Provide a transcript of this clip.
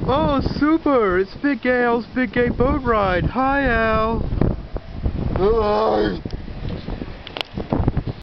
Oh, super! It's Big Al's Big Gay Boat Ride. Hi, Al. Hi.